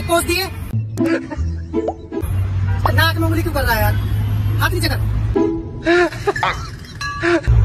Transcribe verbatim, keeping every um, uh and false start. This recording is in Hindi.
एक पोस्ट दिए। नाक में उंगली क्यों कर रहा है यार? हाथ नीचे कर।